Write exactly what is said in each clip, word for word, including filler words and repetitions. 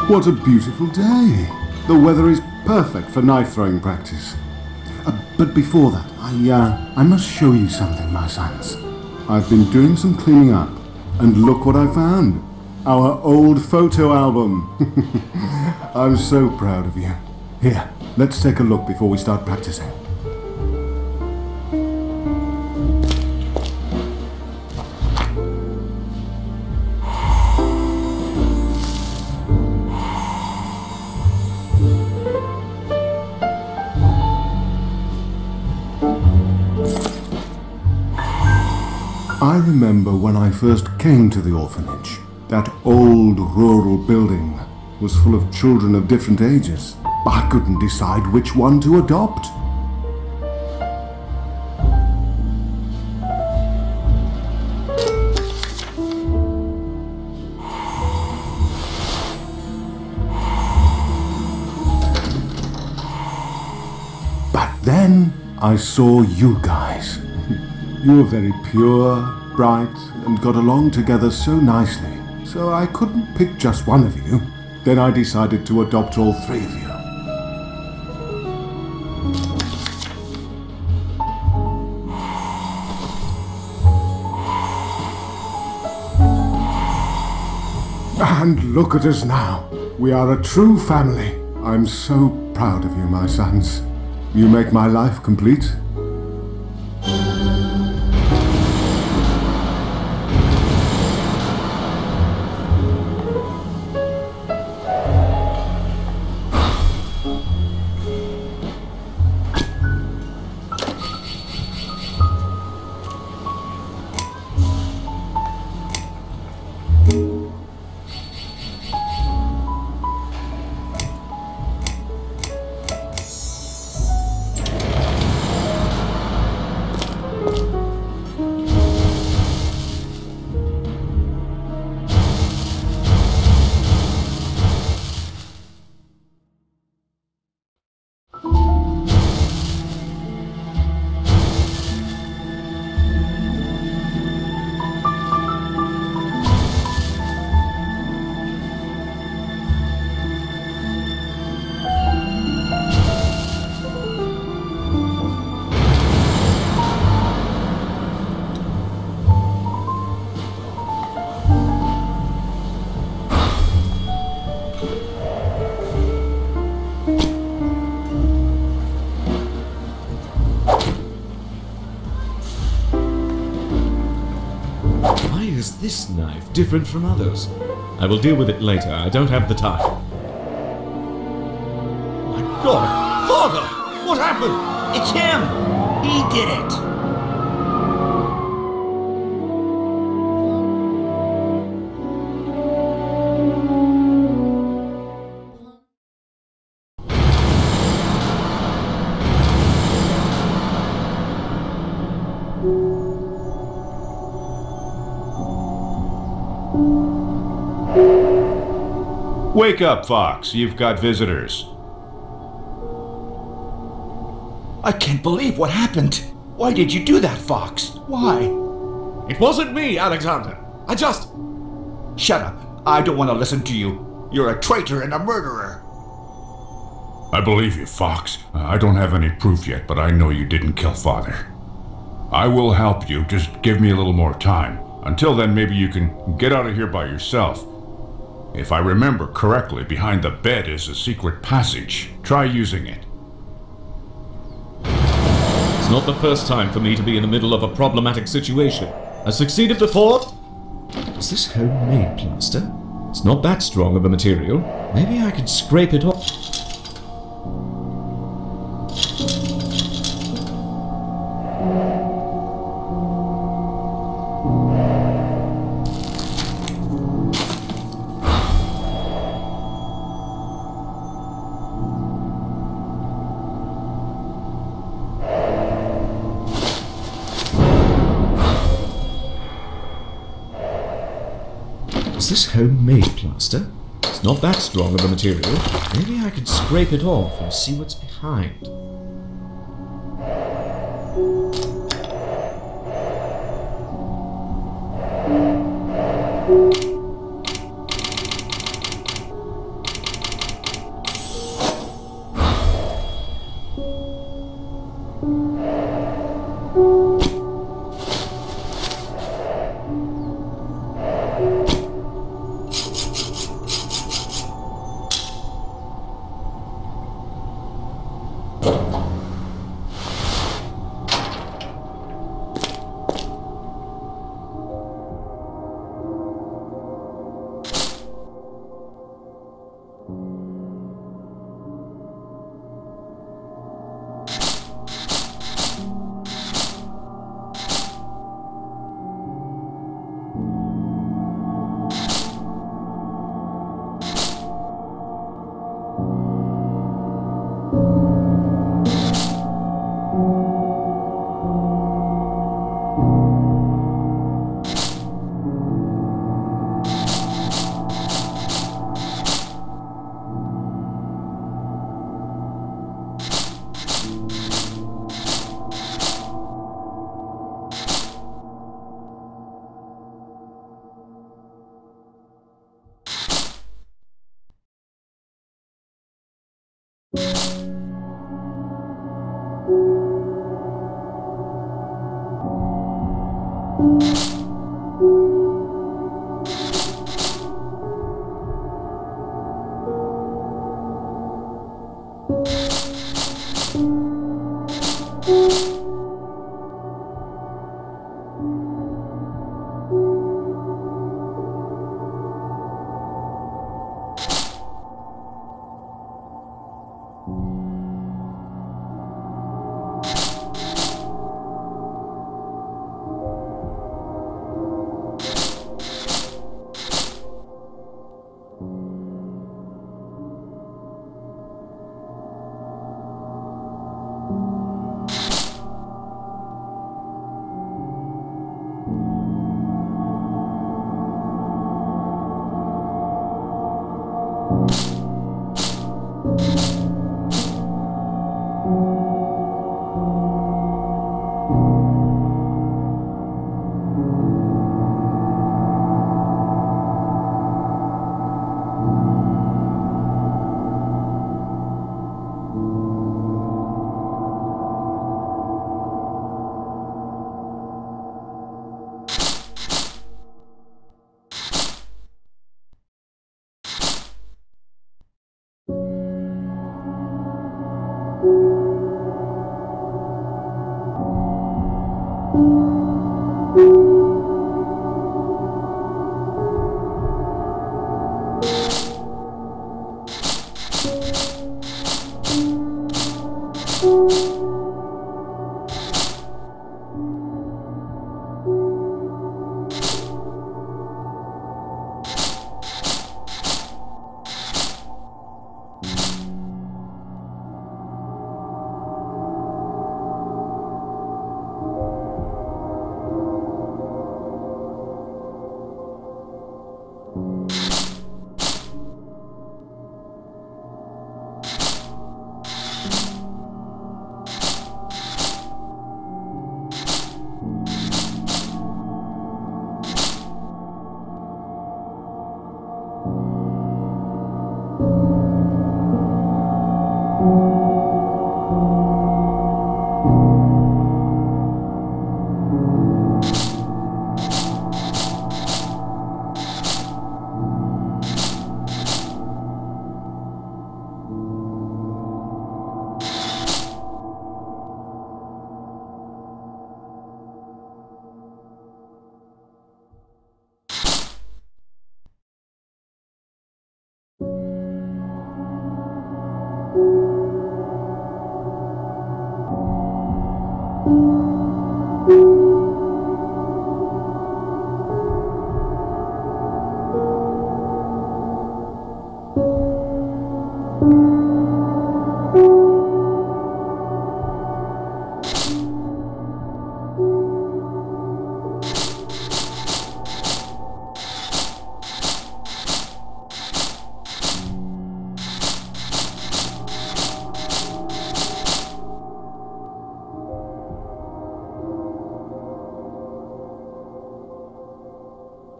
What a beautiful day. The weather is perfect for knife throwing practice. Uh, but before that, I, uh, I must show you something, my sons. I've been doing some cleaning up, and look what I found. Our old photo album. I'm so proud of you. Here, let's take a look before we start practicing. I remember when I first came to the orphanage. That old rural building was full of children of different ages. I couldn't decide which one to adopt. But then I saw you guys. You were very pure, bright, and got along together so nicely. So I couldn't pick just one of you. Then I decided to adopt all three of you. And look at us now. We are a true family. I'm so proud of you, my sons. You make my life complete. Is this knife different from others? I will deal with it later. I don't have the time. My God! Father! What happened? It's him! He did it! Wake up, Fox. You've got visitors. I can't believe what happened. Why did you do that, Fox? Why? It wasn't me, Alexander. I just... Shut up. I don't want to listen to you. You're a traitor and a murderer. I believe you, Fox. I don't have any proof yet, but I know you didn't kill Father. I will help you. Just give me a little more time. Until then, maybe you can get out of here by yourself. If I remember correctly, behind the bed is a secret passage. Try using it. It's not the first time for me to be in the middle of a problematic situation. I succeeded before. Is this homemade plaster? It's not that strong of a material. Maybe I could scrape it off. Is this homemade plaster? It's not that strong of a material. Maybe I could scrape it off and see what's behind.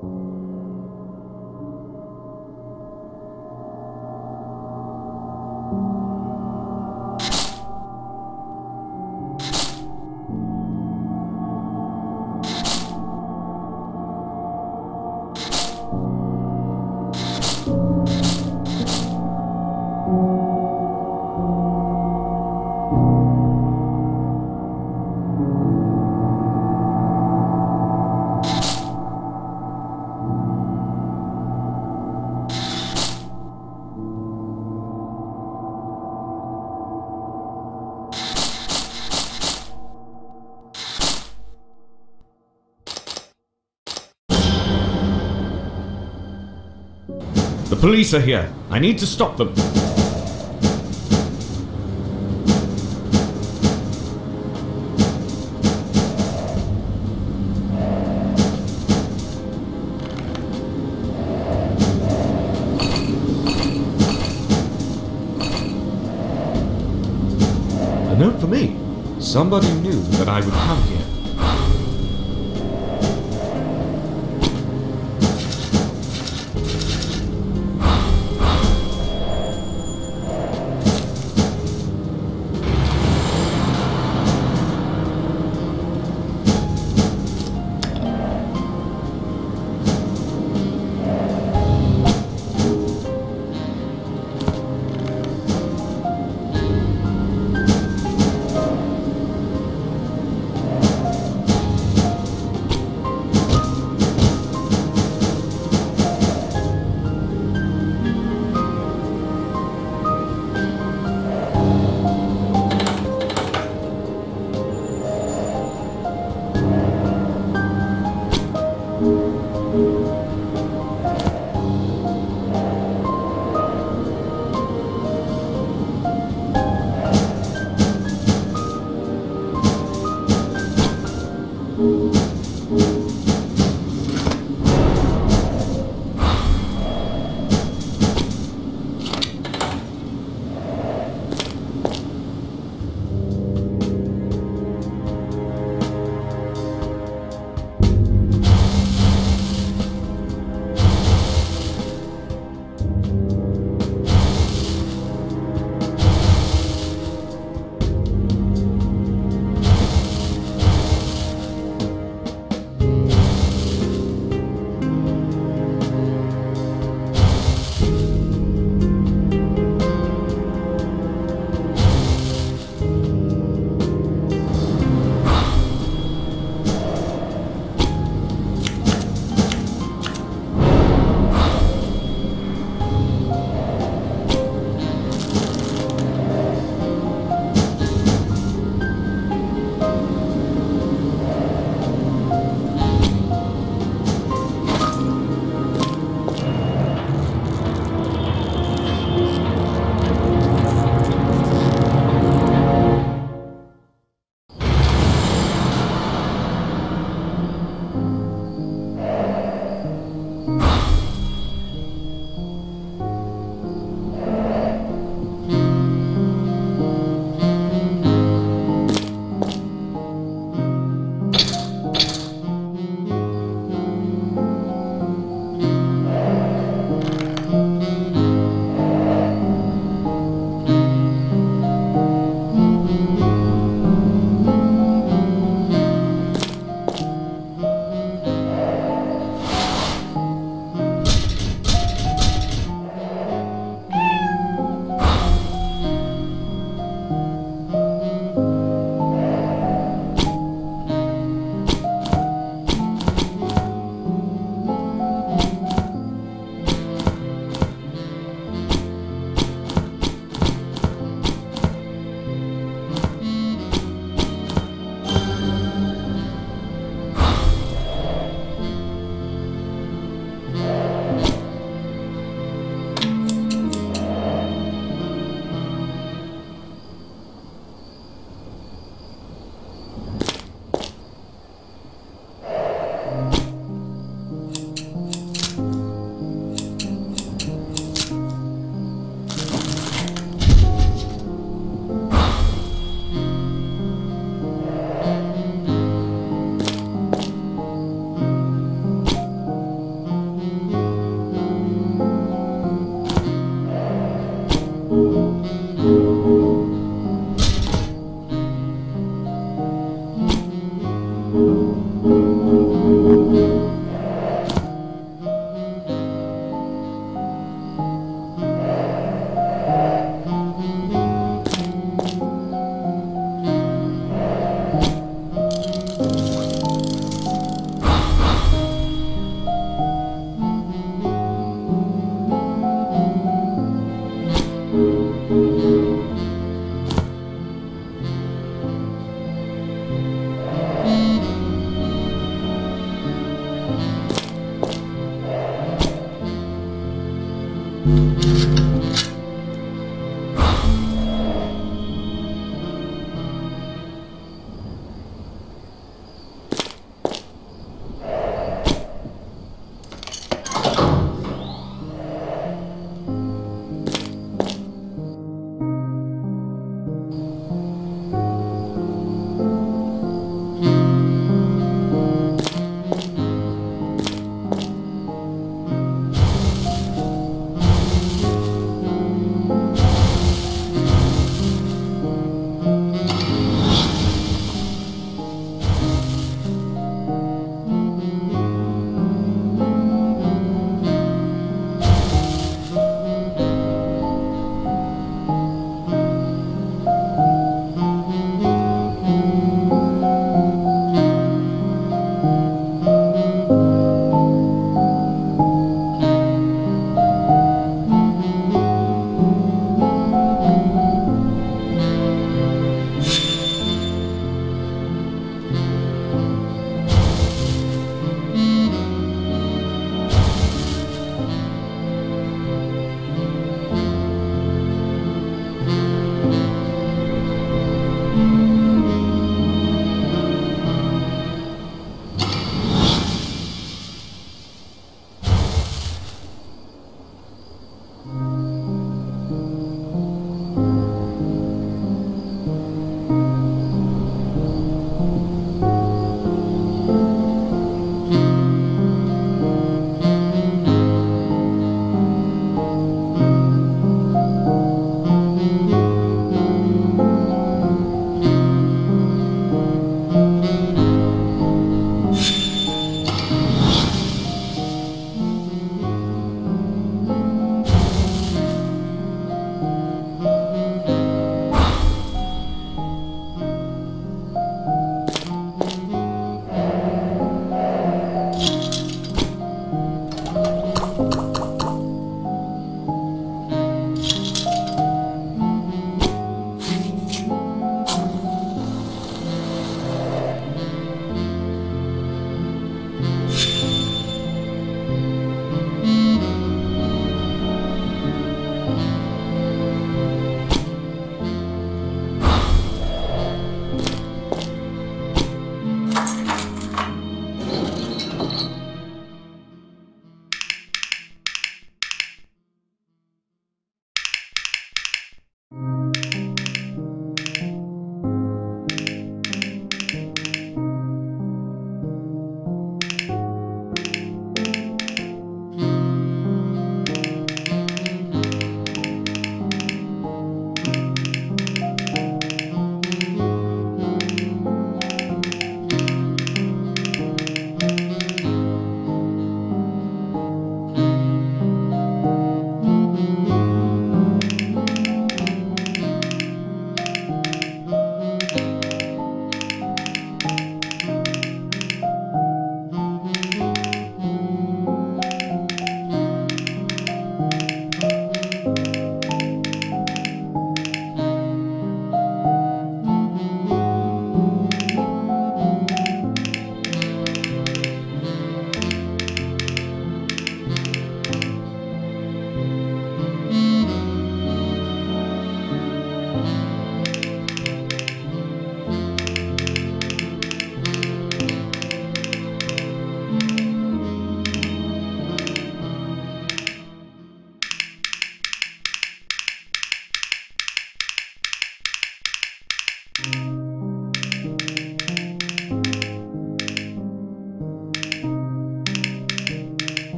The police are here. I need to stop them. A note for me. Somebody knew that I would come here.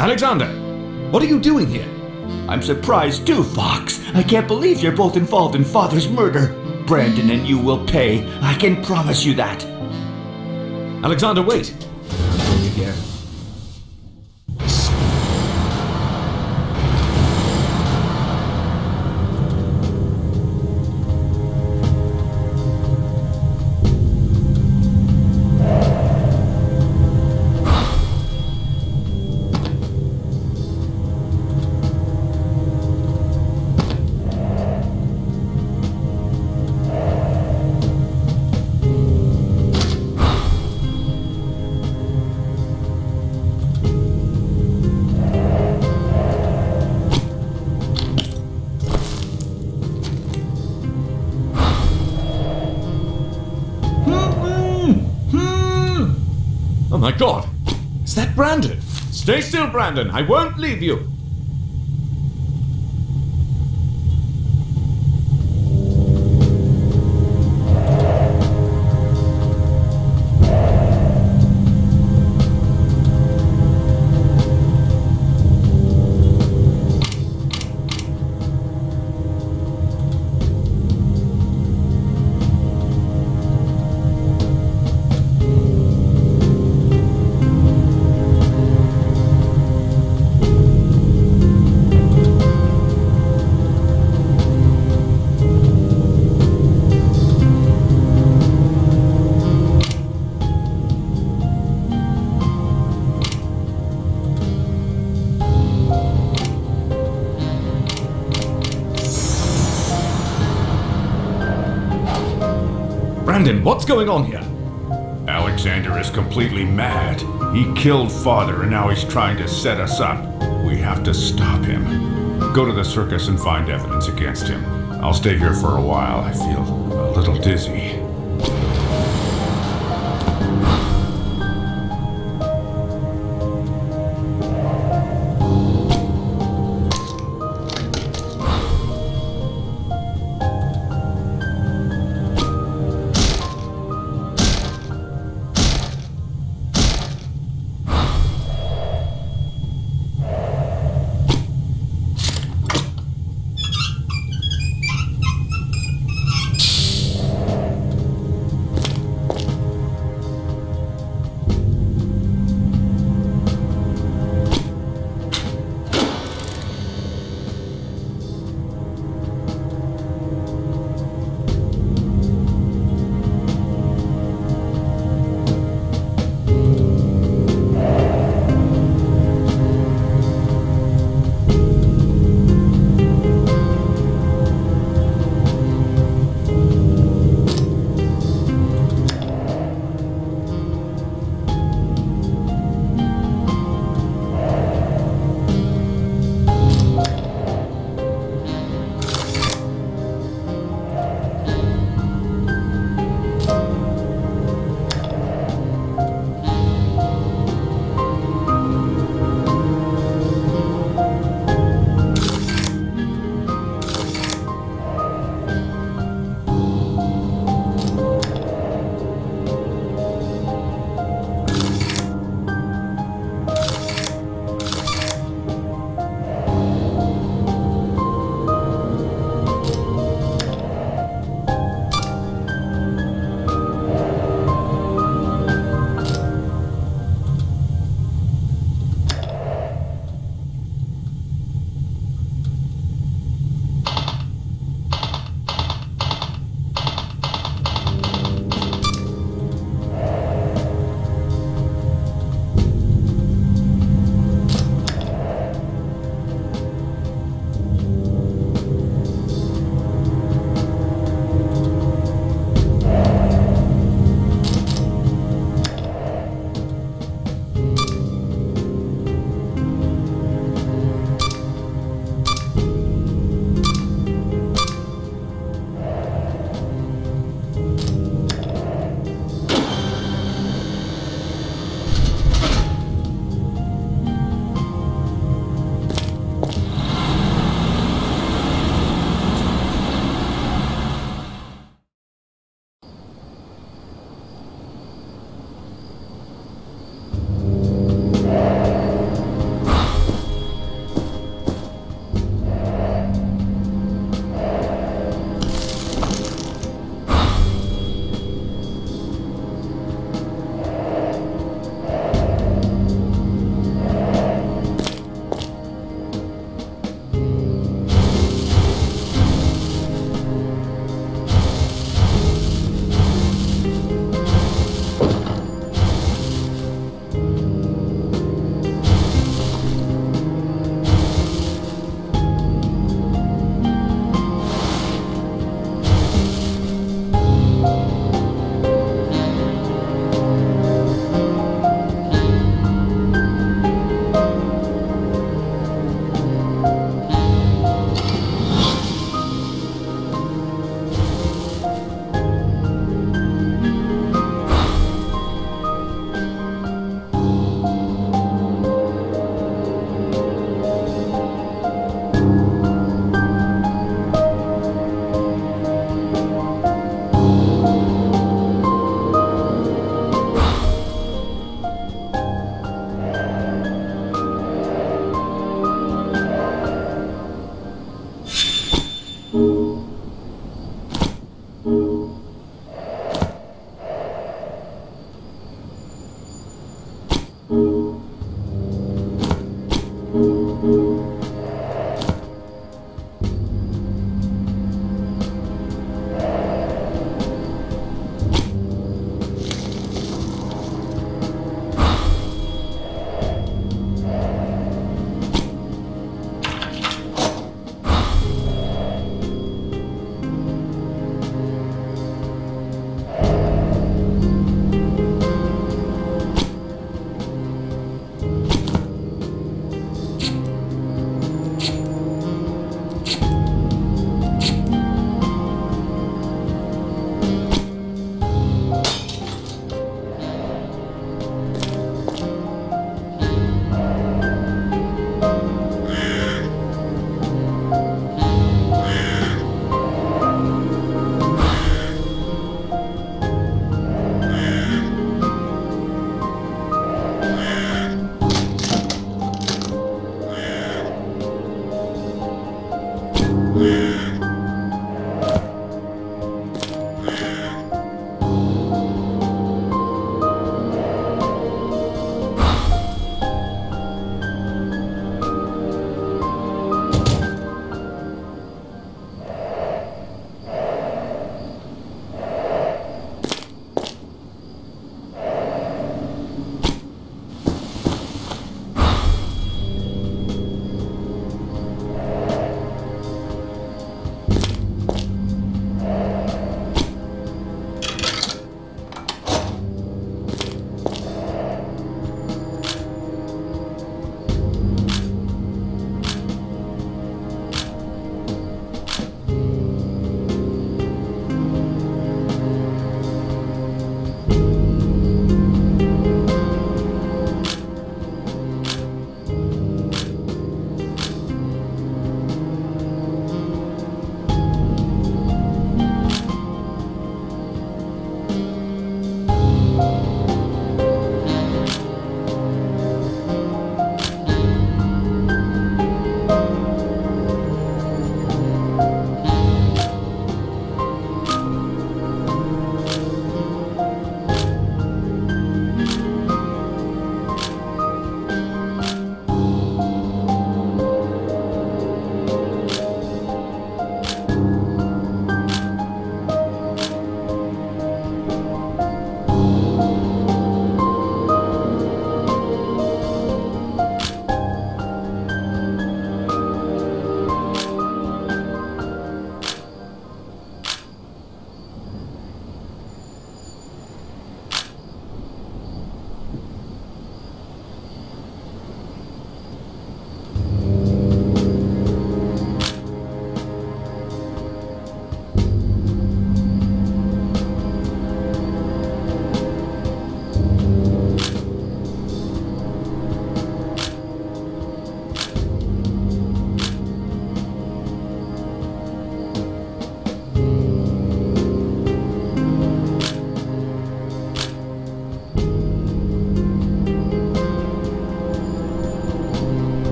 Alexander, what are you doing here? I'm surprised too, Fox. I can't believe you're both involved in Father's murder. Brandon and you will pay. I can promise you that. Alexander, wait. I'm going again. Oh my God! Is that Brandon? Stay still, Brandon! I won't leave you! Brandon, what's going on here? Alexander is completely mad. He killed Father and now he's trying to set us up. We have to stop him. Go to the circus and find evidence against him. I'll stay here for a while. I feel a little dizzy.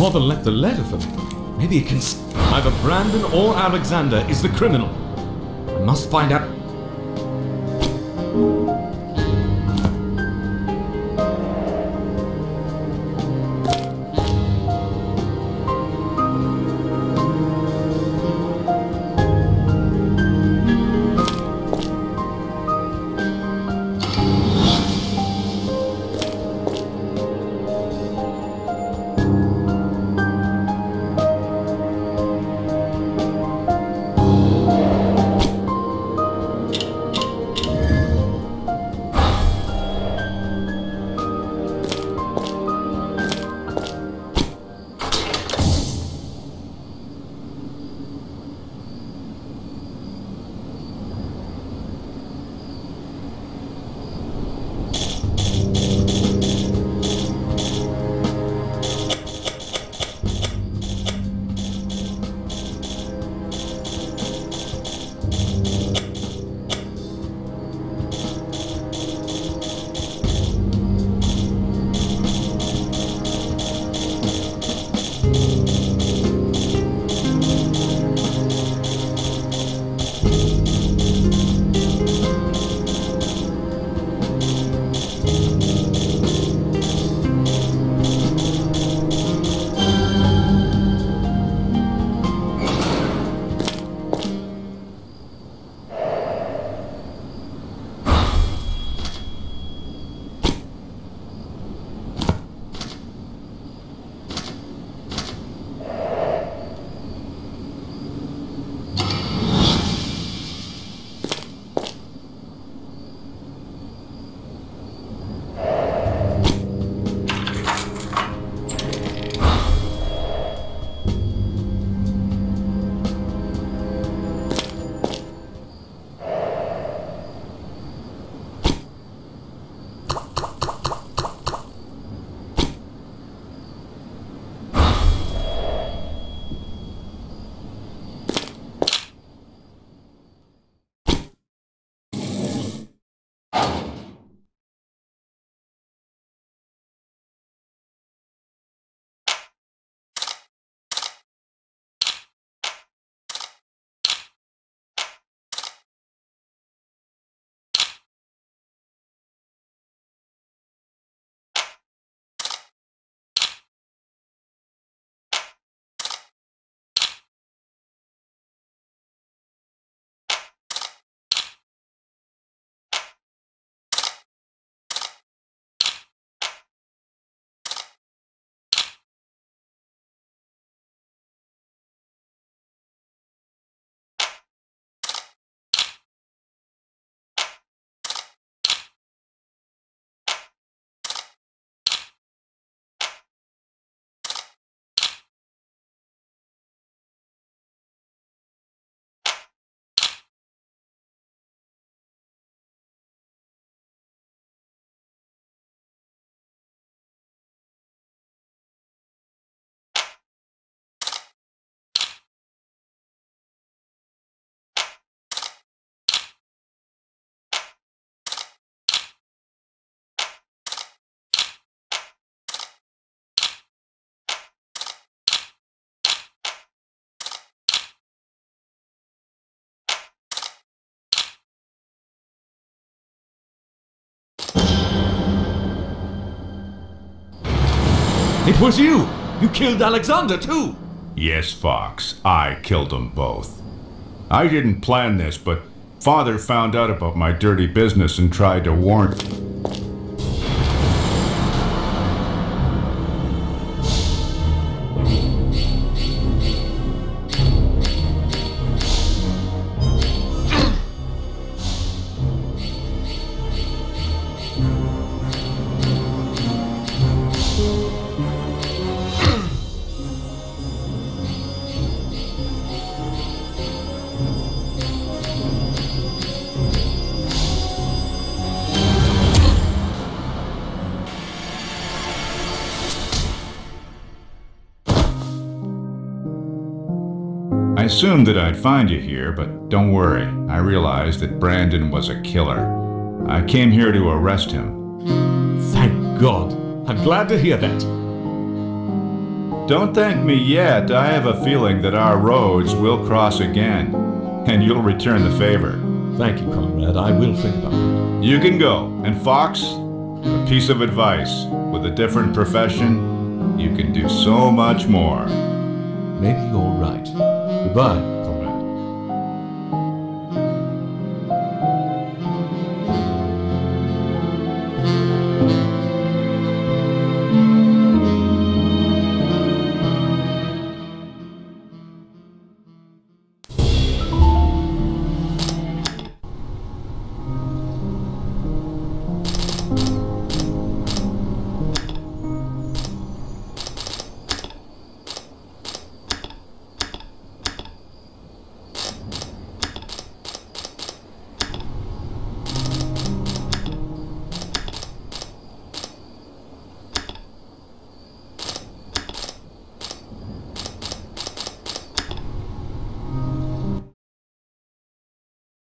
Father left a letter for me. Maybe it can... s- Either Brandon or Alexander is the criminal. I must find out... It was you! You killed Alexander, too! Yes, Fox, I killed them both. I didn't plan this, but Father found out about my dirty business and tried to warn... I assumed that I'd find you here, but don't worry. I realized that Brandon was a killer. I came here to arrest him. Thank God. I'm glad to hear that. Don't thank me yet. I have a feeling that our roads will cross again, and you'll return the favor. Thank you, comrade. I will think about it. You can go. And Fox, a piece of advice. With a different profession, you can do so much more. Maybe you're right. Goodbye.